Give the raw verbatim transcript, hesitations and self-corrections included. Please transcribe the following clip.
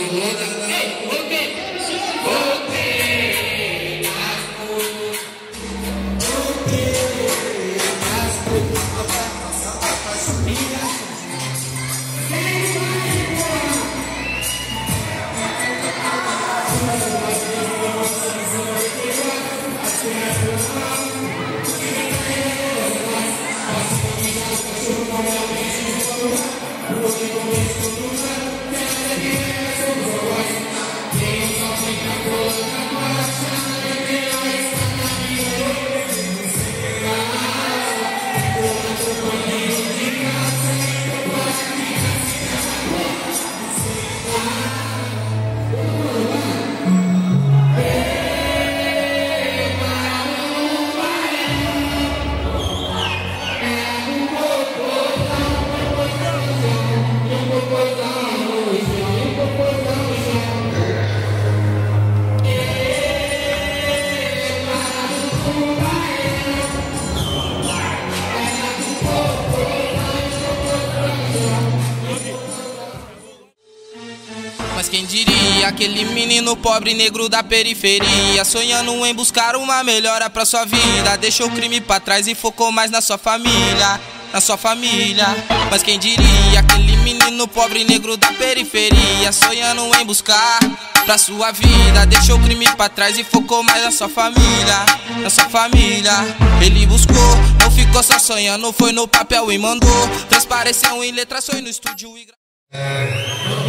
Mas quem diria, aquele menino pobre negro da periferia, sonhando em buscar uma melhora pra sua vida, deixou o crime pra trás e focou mais na sua família, na sua família. Mas quem diria, aquele menino pobre negro da periferia, sonhando em buscar pra sua vida, deixou o crime pra trás e focou mais na sua família, na sua família. Ele buscou, não ficou só sonhando, foi no papel e mandou, transpareceu em letras, foi no estúdio e